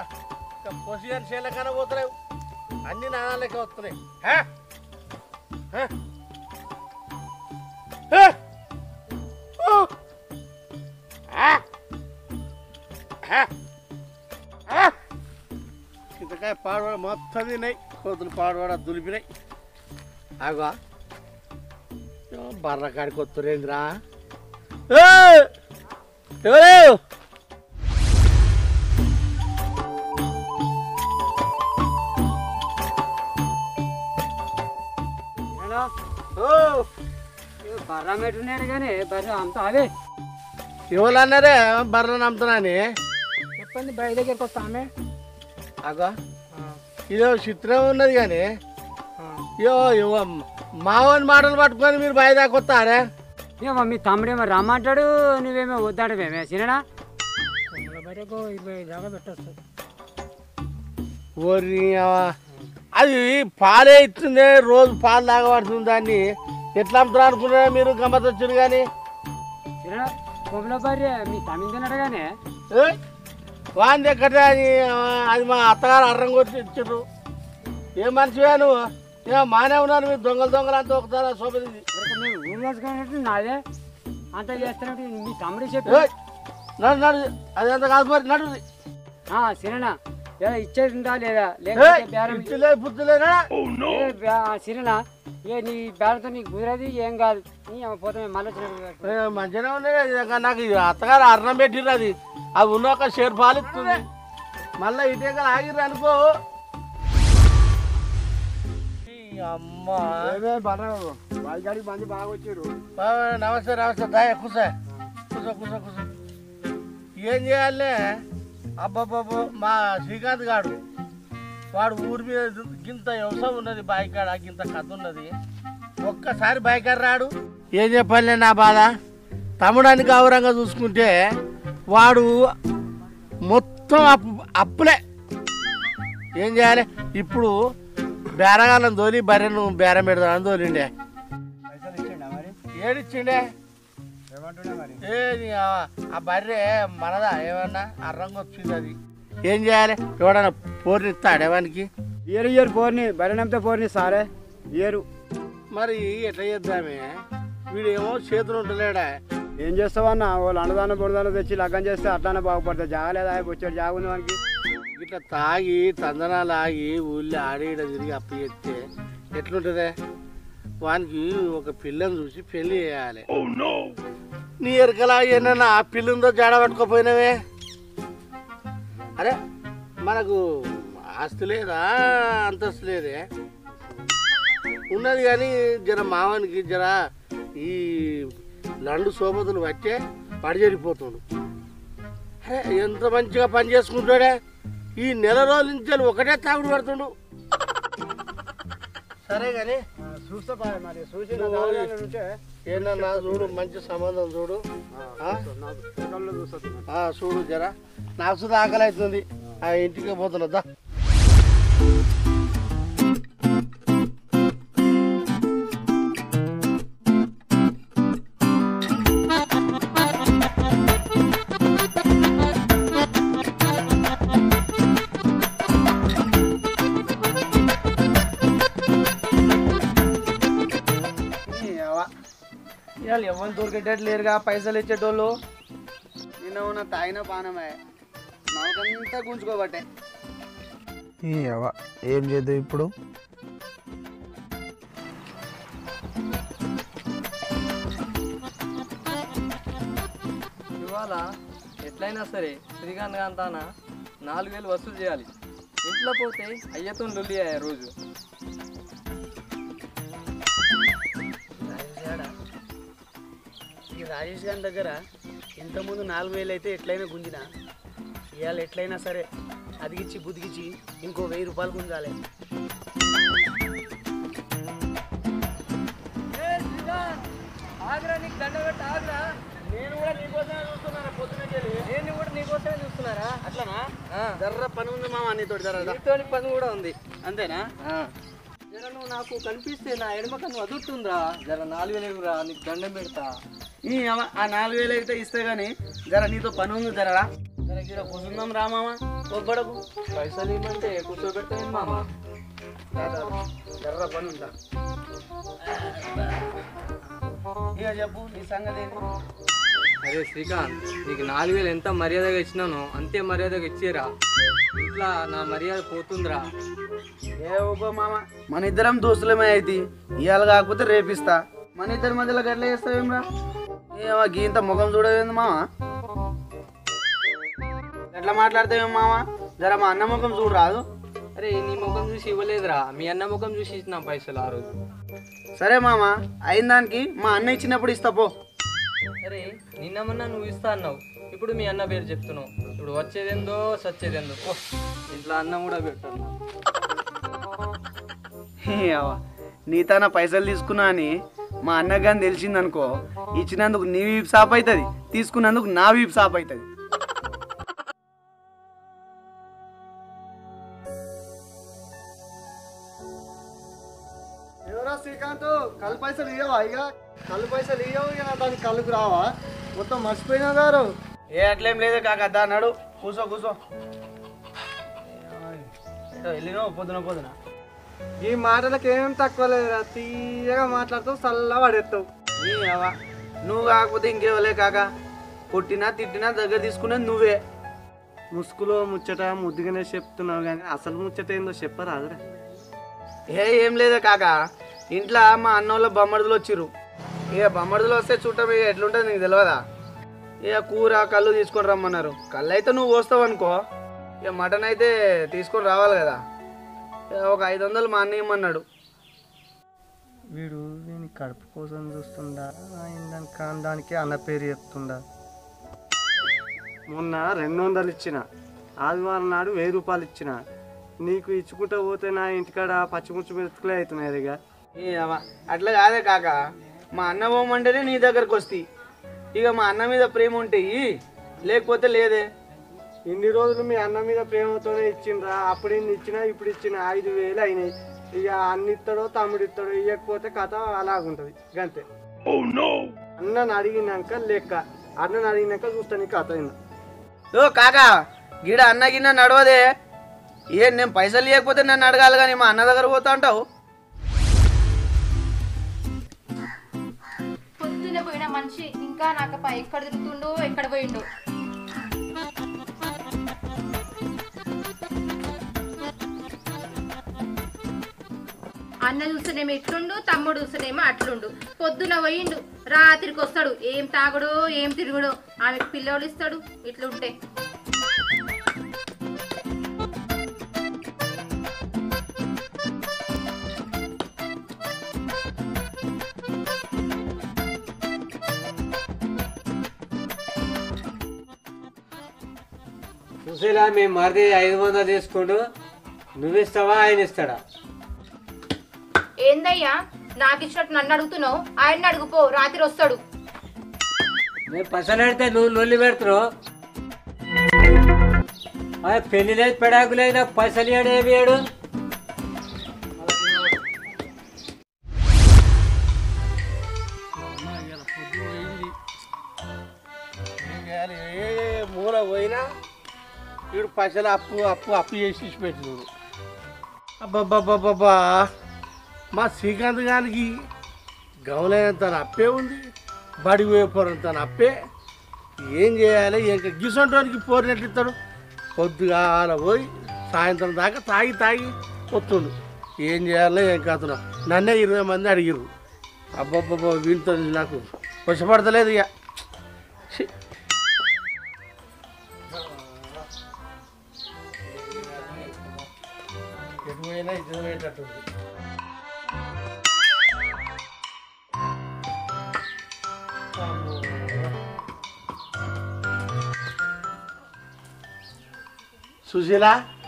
పొసియన్ చేలకన్నా పోతలేవు అన్ని నాణాలకే వస్తున్నాయి చింతకాయ పాడవాడ మొత్తం తిన్నాయి కోతులు పాడవాడ దులిపినాయి ఆగా బర్ర కాడికి వస్తురేంద్రా ఎవరు బర్ర పెట్టున్నాడు కానీ బర్ర అంతా అవే ఎవరు అన్నారే బర్రను అమ్ముతున్నాని చెప్పండి బయట దగ్గరికి వస్తా ఆమె అగా ఇదో చిత్రం ఉన్నది కానీ మావని మాటలు పట్టుకొని మీరు బయట దాకా వస్తారే ఏమో మీ తమ్ముడేమో రమ్మంటాడు నువ్వేమో వద్దాడమేమే సినడా బయటకు 20 దాకా పెట్టొస్తుంది ఓరి అది పాలే ఇస్తుంది రోజు పాలు తాగబడుతుంది దాన్ని ఎట్లా అమ్ముతున్నా అనుకున్నా మీరు గమ్మత్ వచ్చారు కానీ సినడా కొమ్మల భార్య మీ తమ్మిని తిన్నాడు కానీ వాంది ఎక్కడ అది మా అత్తగారు అర్రం కొట్టి ఇచ్చారు ఏ మనిషివా నువ్వు మానే ఉన్నారు మీరు దొంగలు అంతా ఒకసారి శోభది ఊరు వేసుకున్నట్టు నాదే అంత చేస్తున్నట్టు మీ తమ్ముడు చెప్పి నడు అది అంత కాదు మరి నడు సిరనా ఇచ్చేది ఉందా లేదా సిరనా నీ బేరంతో నీకు కుదరది ఏం కాదు పోతే మళ్ళీ మంచిగానే ఉన్నాయి నాకు అత్తగారు అన్నం పెట్టిర్రు అది ఉన్న ఒక షేర్ పాలు ఇస్తుంది మళ్ళీ ఇటే కదా ఆగిర్రు అనుకో అమ్మా బాయిగాడికి మంది బాగా వచ్చారు నమస్తే దాయ కూసా కూసో ఏం చేయాలి అబ్బాబాబు మా శ్రీకాంత్ గాడు వాడు ఊరి మీద గింత వ్యవసాయం ఉన్నది బాయికాడ గింత కథ ఉన్నది ఒక్కసారి బాయికాడ రాడు ఏం చెప్పాలి నా బాధ తమ్ముడానికి గౌరవంగా చూసుకుంటే వాడు మొత్తం అప్పులే ఏం చేయాలి ఇప్పుడు బేరగాలను తోలి బర్రెను బేరం పెడతాను తోలిండే ఏడిచ్చిండే ఏది ఆ బర్రె మనదా ఏమన్నా అర్రంగా వచ్చింది అది ఏం చేయాలి ఎవడన్నా పోర్ని ఇస్తాడు ఎవరికి ఇయరు పోర్ని బర్రె నమ్మితే పోర్ని సారే ఇయరు మరి ఎట్లా చేద్దామే వీడేమో చేతులు ఉంటలేడా ఏం చేస్తావన్నా వాళ్ళు అన్నదానం బుడదానం తెచ్చి లగ్గం చేస్తే అట్లానే బాగుపడతాయి జాగలేదా వచ్చాడు జాగ ఉంది వానికి ఇట్లా తాగి తందనాలు ఆగి ఊళ్ళో ఆడేడ తిరిగి అప్పు చేస్తే ఎట్లుంటుందే వానికి ఒక పిల్లని చూసి పెళ్లి చేయాలి నీ ఎరకలా ఏమన్నా ఆ పిల్లందో జాడ పట్టుకోపోయినవే అరే మనకు ఆస్తి లేదా అంతస్తు లేదే ఉన్నది కానీ జర మావానికి జర ఈ లండు సోపతులు పట్టే పడిజరిపోతాడు అరే ఎంత మంచిగా పని చేసుకుంటాడే ఈ నెల రోజుల నుంచి ఒకటే తాగుడు పడుతుండు సరే కానీ ఏంటన్నా చూడు మంచి సంబంధం చూడు చూడు జరా నాకు సుధా ఆకలి అవుతుంది ఆ ఇంటికి పోతున్నదా ఎవరు దొరికేటట్లేరుగా పైసలు ఇచ్చేటోళ్ళు నిన్న ఉన్న తాగిన పానమే నాకంతా గుంజుకోబట్టే ఏం చేద్దాం ఇప్పుడు ఇవాళ ఎట్లయినా సరే శ్రీకాంత్ కాంతాన 4000 వసూలు చేయాలి ఇంట్లో పోతే అయ్యతో లొల్లి రోజు ఈ రాజేష్ గారి దగ్గర ఇంతకుముందు 4000 అయితే ఎట్లయినా గుంజిన ఇవాళ ఎట్లయినా సరే అదిగిచ్చి బుదిగిచ్చి ఇంకో 1000 రూపాయలు గుంజాలి ఆగ్రా నీకు దండ పెట్టి ఆగ్రా నేను కూడా నీకోసమే చూస్తున్నాను పొద్దునకెళ్ళి నేను కూడా నీకోసమే చూస్తున్నారా అట్లనా జర్ర పని ఉంది మామ నీతోటి జర నీతోని పని కూడా ఉంది అంతేనా జర నువ్వు నాకు కనిపిస్తే నా ఎడమ కన్ను అదురుతుందిరా జర 4000 రా నీకు దండం పెడతా ఆ 4000 అయితే ఇస్తే గానీ జర నీతో పని ఉంది జరరా జర ఇక్కడ కూర్చుందాం రా మామ కోప్పడకు. పైసలు ఇవ్వమంటే కూర్చోబెడతాను మామ. ఎర్ర పని ఉంటా. ఇక చెప్పు నీ సంగతి ఏంటి? అరే శ్రీకాంత్, నీకు 4000 ఎంత మర్యాదగా ఇచ్చినానో అంతే మర్యాదగా ఇచ్చేరా. ఇట్లా నా మర్యాద పోతుందిరా. ఏ ఊపో మామ, మన ఇద్దరం దోస్తులమే అయితే ఇవాళ కాకపోతే రేపిస్తా. మన ఇద్దరి మధ్యలో గట్ల చేస్తావేమ్రా? ఏమో గీంత ముఖం చూడవేంది మామ? ఎట్లా మాట్లాడతావేం మామ? జర మా అన్న ముఖం చూడు రాదు. అరే నీ ముఖం చూసి ఇవ్వలేదురా, మీ అన్న ముఖం చూసి ఇచ్చిన పైసలు ఆ రోజు. సరే మామ, అయిన దానికి మా అన్న ఇచ్చినప్పుడు ఇస్తా పో. అరే నిన్న మొన్న నువ్వు ఇస్తా అన్నావు, ఇప్పుడు మీ అన్న పేరు చెప్తున్నావు. ఇప్పుడు వచ్చేదేందో సచ్చేదేందో పో. ఇంట్లో అన్నం కూడా పెట్టాను. నీ తన పైసలు తీసుకున్నా అని మా అన్నకు కానీ తెలిసిందనుకో, ఇచ్చినందుకు నీ వీపు సాప్ అవుతుంది, తీసుకున్నందుకు నా వీపు సాప్ అవుతుంది. ఎవరా శ్రీకాంత్, కళ్ళు పైసలు ఇవ్వవా? ఇక కళ్ళు పైసలు ఇవ్వవు, ఇక దానికి కళ్ళుకు రావా? మొత్తం మర్చిపోయినా గారు. ఏ అట్లేం లేదే కాక, దా నడు కూసో కూసో. వెళ్ళినో పొద్దున ఈ మాటలకు ఏం తక్కువ లేదురా, తీయగా మాట్లాడుతావు, చల్ల పడేస్తావు. నువ్వు కాకపోతే ఇంకేవలే కాక, కొట్టినా తిట్టినా దగ్గర తీసుకునేది నువ్వే. ముసుగులో ముచ్చట ముద్దుగానే చెప్తున్నావు కానీ అసలు ముచ్చట ఏందో చెప్పరాదురా. ఏం లేదే కాక, ఇంట్లో మా అన్నోళ్ళ బొమ్మడుదులు వచ్చిర్రు. ఇక బొమ్మడుదులు వస్తే చుట్టం ఇక ఎట్లుంటుంది నీకు తెలియదా? ఇక కూర కళ్ళు తీసుకొని రమ్మన్నారు. కళ్ళు అయితే నువ్వు పోస్తావు అనుకో, ఇక మటన్ అయితే తీసుకొని రావాలి కదా. ఒక 500 మా అన్న ఇమ్మన్నాడు. వీడు వీని కడుపు కోసం చూస్తుండా, దానికి అన్న పేరు చెప్తుండా. మొన్న 200 ఇచ్చిన, ఆదివారం నాడు 1000 రూపాయలు ఇచ్చిన. నీకు ఇచ్చుకుంటూ పోతే నా ఇంటికాడ పచ్చిముచ్చు మెతుకులే అవుతున్నాయి. ఇక అట్లా కాదే కాక, మా అన్న పోమంటేనే నీ దగ్గరకు వస్తాయి. ఇక మా అన్న మీద ప్రేమ ఉంటాయి, లేకపోతే లేదే. ఇన్ని రోజులు మీ అన్న మీద ప్రేమతోనే ఇచ్చిండ్రా. అప్పుడు ఇన్ని ఇచ్చినా ఇప్పుడు ఇచ్చిన 5000 అయినాయి. ఇక అన్న ఇస్తాడో తమ్ముడు ఇస్తాడో, ఇవ్వకపోతే కథ అలాగుంటది గంతే. అన్నని అడిగినాక లెక్క, అన్నని అడిగినాక చూస్తాను కథ. ఓ కాకా, గిడ అన్న గిన్న నడవదే. నేను పైసలు ఇవ్వకపోతే నన్ను అడగాలి కానీ మా అన్న దగ్గర పోతా అంటావు. పొద్దున పోయిన మనిషి ఇంకా నాకు ఎక్కడ తిరుగుతుండో ఎక్కడ పోయిండో. అన్న చూస్తేనేమో ఇట్లుండు, తమ్ముడు చూస్తేనేమో అట్లుండు. పొద్దున పోయిండు, రాత్రికి వస్తాడు. ఏం తాగుడో ఏం తిరుగుడో, ఆమెకు పిల్లోళ్ళు ఇస్తాడు ఇట్లుంటే. చూసేలా మేము మరిది 500 తీసుకుంటూ నువ్విస్తావా ఆయన ఇస్తాడా? ఏందయ్యా నాకు ఇచ్చినట్టు నన్ను అడుగుతున్నావు? ఆయన అడుగుపో, రాత్రి వస్తాడు. మేము పైసలు పెడితే నువ్వు నొల్లి పెడుతున్నావు. పెళ్లి లేదు పెడాకు లేదు, నాకు పైసలు ఇయ్యాడు ఏమి ఇయ్యాడు? ఏ మూల పోయినా వీడు పైసలు అప్పు చేసి పెట్టినాడు. అబ్బాబ్బాబ్బా, మా శ్రీకాంత్ గారికి గౌలైనంత అప్పే ఉంది, బడి వేపరంత అప్పే. ఏం చేయాలి? ఇంకా గిసంటానికి పోరినట్లు ఇస్తాడు. పొద్దుగాల పోయి సాయంత్రం దాకా తాగి వస్తుండు. ఏం చేయాలో ఏం కథలో నన్నే 20 మంది అడిగిర్రు. అబ్బాబ్బా, వీళ్ళతో నాకు వశపడతలేదు ఇక. ఎటువైనా ఇది పోయేటట్టుంది. సుశీల,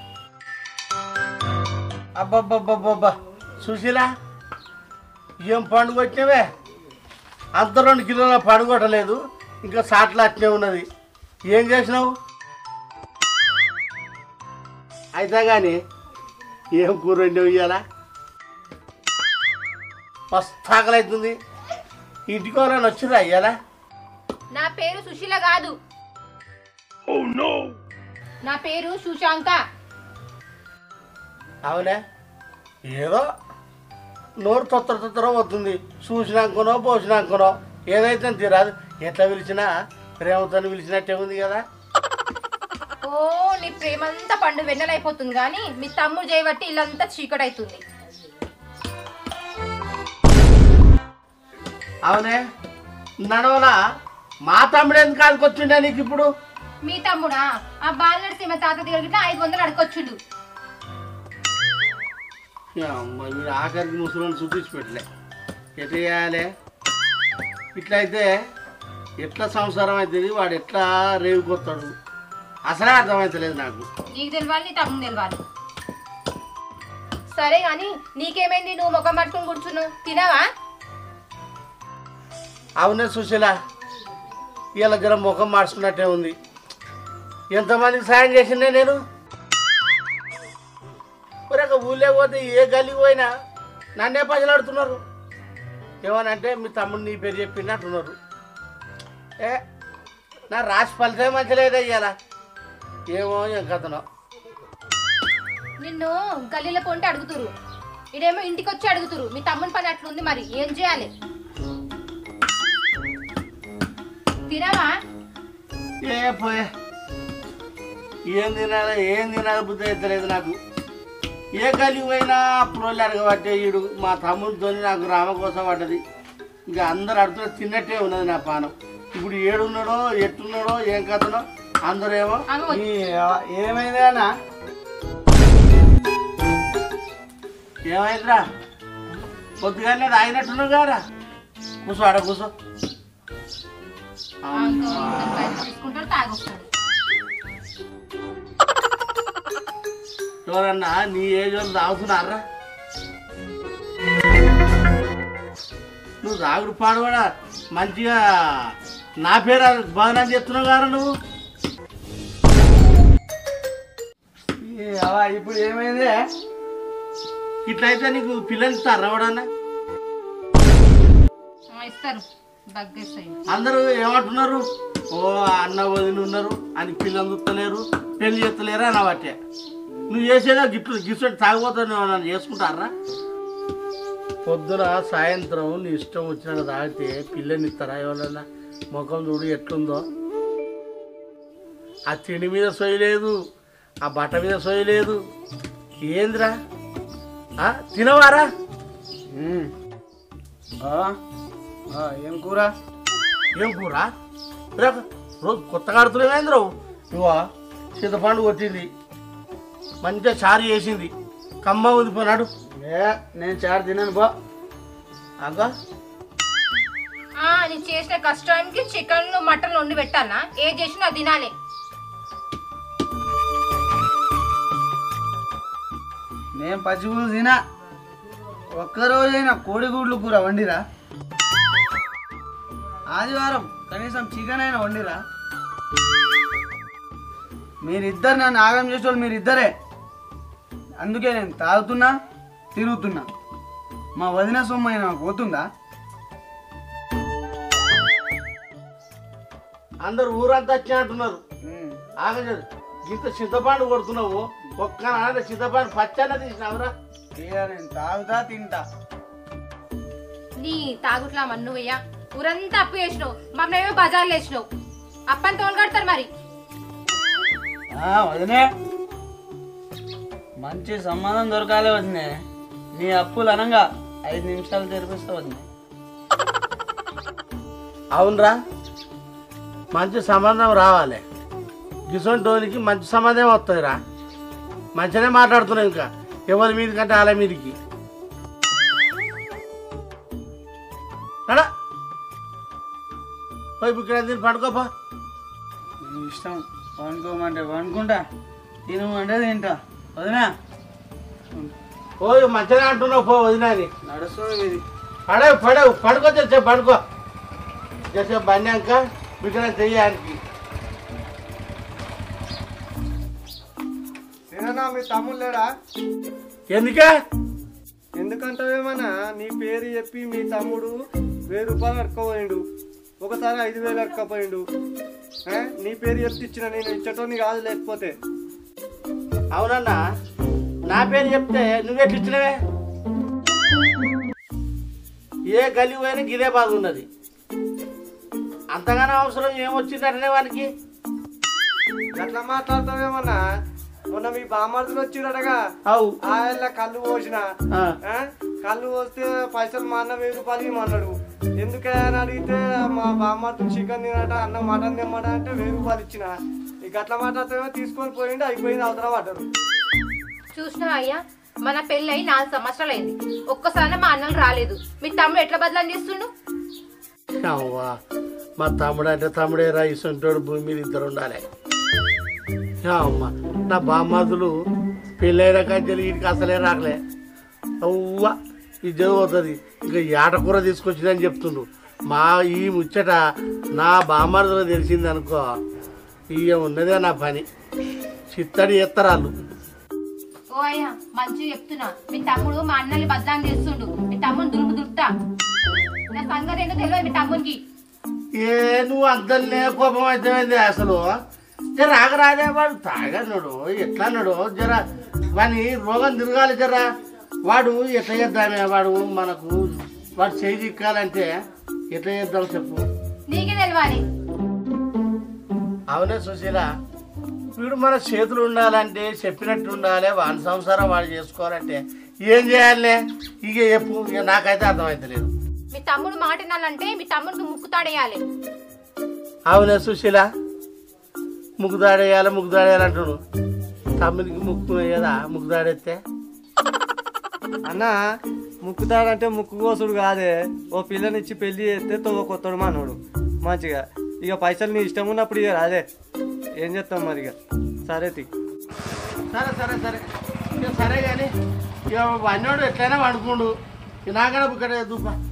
అబ్బబ్బబ్బబ్బబ్బా సుశీల, ఏం పండుగ వచ్చినవే? అంత 2 కిలోల పండుగ కొట్టలేదు, ఇంకా సాట్లు అట్లే ఉన్నది. ఏం చేసినావు? అయితే కానీ ఏం కూర వండినావు ఇవాళ? మస్తు ఆకలి అవుతుంది. ఇంటికి వాళ్ళని వచ్చిరా ఇవాళ? నా పేరు సుశీల కాదు. నా పేరు సుశాంక. అవునే ఏదో నోరు తొత్తర వస్తుంది. చూసినాకనో పోసినాకనో ఏదైతే తీరాదు. ఎట్లా పిలిచినా ప్రేమతో పిలిచినట్టే ఉంది కదా. ఓ నీ ప్రేమంతా పండు వెన్నెలైపోతుంది కానీ మీ తమ్ముడు చేయబట్టి ఇల్లంతా చీకటైతుంది. అవునే నడవలా మా తమ్ముడు ఎందుకు ఆడుకొచ్చిండే నీకు ఇప్పుడు? మీ తమ్ముడా ఆ బాలనడి సీమ తాత దగ్గర 500 అడుకొచ్చుండు. మీరు ఆఖరికి ముసలిని చూపించి పెట్టలే. ఎట్లా చేయాలి? ఇట్లయితే ఎట్లా సంసారం అవుతుంది? వాడు ఎట్లా రేవుకొస్తాడు? అసలే అర్థమవుతలేదు నాకు. నీకు తెలియాలి, నీ తమ్ముడు తెలియాలి. సరే గాని నీకేమైంది? నువ్వు ముఖం పట్టుకుని కూర్చున్నావు, తినవా? అవునే సుశీల, ఇలా జర ముఖం మార్చుకున్నట్టే ఉంది. ఎంతమందికి సాయం చేసిందే నేను. ఒక ఊళ్ళో పోతే ఏ గల్లికి పోయినా నన్నే పజలాడుతున్నారు. ఏమనంటే మీ తమ్ముడు నీ పేరు చెప్పినట్టున్నారు. నా రాసి ఫలితం మంచిలేదా ఇయ్యాల? ఏమో ఏం కథనో. నిన్ను గల్లీలో కొంటే అడుగుతురు, ఇడేమో ఇంటికి వచ్చి అడుగుతురు. మీ తమ్ముని పని అట్లుంది, మరి ఏం చేయాలి? తినవా? పోయే ఏం తినాలి బుద్ధి అవుతలేదు నాకు. ఏ గలి పోయినా అప్పుడోళ్ళు అడగబట్టే ఈడు మా తమ్ముడితో నాకు రామ కోసం పడ్డది. ఇంకా అందరు అడుగుతున్న తిన్నట్టే ఉన్నది నా పానం. ఇప్పుడు ఏడున్నాడో ఎట్టున్నాడో ఏం కథనో అందరేమో. ఏమైంది అన్న? ఏమైందిరా? పొద్దుగానే తాగినట్టున్నావు గారా. కూర్చో ఆడ కూర్చో. తీసుకుంటాడు, తాగొస్తాడు. ఎవరన్నా నీ ఏజ్ వాళ్ళు తాగుతున్నారా? నువ్వు తాగుడు పాడబడా మంచిగా నా పేరు బాధనం చెప్తున్నావు గారా నువ్వు. ఇప్పుడు ఏమైంది? ఇట్లయితే నీకు పిల్లలు ఇస్తారా ఎవడన్నా? ఇస్తారు, దగ్గేస్తాయి. అందరూ ఏమంటున్నారు? ఓ అన్న వదిలి ఉన్నారు అని పిల్లలు చూస్తలేరు, పెళ్లి చేస్తలేరు అని బట్టే. నువ్వు చేసేదా గిఫ్ట్ తాగిపోతావు నన్ను చేసుకుంటారా? పొద్దున సాయంత్రం నీ ఇష్టం వచ్చినాక తాగితే పిల్లని ఇస్తారా ఎవరన్నా? ముఖం చూడు ఎట్లుందో. ఆ తిండి మీద సొయ్యలేదు, ఆ బట్ట మీద సొయ్యలేదు. ఏందిరా? తినవారా? ఏం కూర? ఏం కూర? రోజు కొత్తగా ఆడుతున్నావేంద్రవు? నువ్వా చింతపండు కొట్టింది, మంచిగా చారు చేసింది, కమ్మ ఉదిపోనాడు. నేను చారు తిన్నాను బా. అగా నీ చేసిన కష్టానికి చికెన్ మటన్ వండి పెట్టాలా? ఏ చేసినా తినాలి. నేను పచ్చిగుడ్లు తినా. ఒక్కరోజైనా కోడిగుడ్లు కూర వండిరా? ఆదివారం కనీసం చికెన్ అయినా వండిరా? మీరిద్దరు నన్ను ఆగం చేసేవాళ్ళు మీరిద్దరే. అందుకే నేను తాగుతున్నా, తిరుగుతున్నా. మా వదిన సొమ్ము అయినా పోతుందా? అందరు ఊరంతా వచ్చి అంటున్నారు. ఆగలేదు ఇంత చింతపండు కొడుతున్నావు, ఒక్క నాన్న చింతపండు పచ్చన్న తీసినావురా? నేను తాగుతా, తింటా. నీ తాగుట్లా మన్నువయ్యా, ఊరంతా అప్పు చేసినావు, మమ్మల్ని ఏమో బజార్లు వేసినావు. అప్పని తోలు కడతారు మరి. వదినే మంచి సంబంధం దొరకాలి వదినే. నీ అప్పులు అనంగా 5 నిమిషాలు తెరిపిస్తా వదినే. అవునరా, మంచి సంబంధం రావాలి. గిసొంటోనికి మంచి సంబంధం వస్తుందిరా. మంచిగానే మాట్లాడుతున్నావు, ఇంకా ఎవరి మీది కంటే వాళ్ళ మీదికి. అడా పోయి బుక్కడ తిని పడుకోపా. నీ ఇష్టం, వండుకోమంటే వండుకుంటా, తినమంటే తింటా. వదినా ఓ మంచిగా అంటున్నావు, పో వదినాని. నడుస్తుంది ఇది. పడవు పడుకో, చేసే పడుకో, చేసే బండాక బిడ్డ చెయ్యానికి. తిననా? మీ తమ్ముడు లేడా? ఎందుకే? ఎందుకంటావేమన్నా నీ పేరు చెప్పి మీ తమ్ముడు 1000 రూపాయలు కట్టుకోపోయిండు. ఒకసారి 5,000 ఎక్కపోయిండు. నీ పేరు చెప్తే ఇచ్చిన, నేను ఇచ్చటోని కాదు. లేకపోతే అవునన్నా, నా పేరు చెప్తే నువ్వెట్లు ఇచ్చినవే? ఏ గలి పోయినా గిదే బాగున్నది. అంతగానో అవసరం ఏమొచ్చిందంటనే వానికి? అట్లా మాట్లాడతావేమన్నా? మొన్న మీ బామ్మర్దులు వచ్చిరడగా, అవు ఆయన కళ్ళు పోసిన. కళ్ళు పోస్తే పైసలు మా అన్న 1000 రూపాయలు ఇవ్వమన్నాడు. ఎందుకని అడిగితే మా బామ్మర్దులు చికెన్ తినట, అన్న మటన్ తిమ్మట అంటే 1000 రూపాయలు ఇచ్చిన. ఇక అట్లా మాట్లాడితే తీసుకొని పోయిండు, అయిపోయింది, అవతల పడ్డారు. చూసినా అయ్యా, మన పెళ్ళి 4 సంవత్సరాలు అయింది. ఒక్కసారి మా అన్నలు రాలేదు. మీ తమ్ముడు ఎట్లా బదలాన్ని చేస్తుండు? అవ్వా, మా తమ్ముడు అంటే తమ్ముడే రా, ఇసంటోడు భూమి మీద 2 ఉండాలి. అమ్మా, నా బామ్మదులు పెళ్ళైన కంచెలు వీటికి అసలే రాకలే. అవ్వా, ఇది చదువుతుంది. ఇంకా ఏటకూర తీసుకొచ్చిందని చెప్తుండు. మా ఈ ముచ్చట నా బామ్మదులు తెలిసింది అనుకో, ఇక ఉన్నదే నా పని. చిత్తడి ఎత్తరాళ్ళు. ఓ అయ్యా, మంచిగా చెప్తున్నా. మీ తమ్ముడు మా అన్నల్ని బదలాన్ని చేస్తుండు. మీ తమ్ముడు దురుపుతా. నా సంగతి ఏంటో తెలియదు మీ తమ్మునికి. ఏ నువ్వు అంతలే కోపం అవుతామైంది అసలు? జర ఆగరాదే, వాడు తాగన్నాడు, ఎట్లా అన్నాడు? జర వాని రోగం తిరగాలి. జర వాడు ఎట్లా చేద్దామే? వాడు మనకు వాడు చేయి చిక్కాలంటే ఎట్లా చేద్దాం చెప్పు? నీకే తెలియాలి. అవునే సుశీల, వీడు మన చేతులు ఉండాలంటే చెప్పినట్టు ఉండాలి. వాని సంసారం వాడు చేసుకోవాలంటే ఏం చేయాలి? ఇక చెప్పు. ఇక నాకైతే అర్థమవుతలేదు. మీ తమ్ముడు మాట వినాలంటే మీ తమ్ముడికి ముక్కుతాడేయాలి. అవునే సుశీల, ముగ్గుదాడేయాలి ముగ్గుదాడేయాలంటాడు. తమ్మునికి ముక్కు వేయదా? ముగ్గుదాడేస్తే అన్న, ముక్కుతాడంటే ముక్కు కోసుడు కాదే. ఓ పిల్లనిచ్చి పెళ్లి చేస్తే తొవ్వ కొత్తడు మనోడు మంచిగా. ఇక పైసలు నీ ఇష్టం ఉన్నప్పుడు ఇక రాదే. ఏం చేస్తాం మరి? ఇక సరే తి. సరే సరే సరే ఇక సరే కానీ ఇక వన్నోడు ఎట్లయినా వండుకోండు. నాకడ ఇక్కడ దూప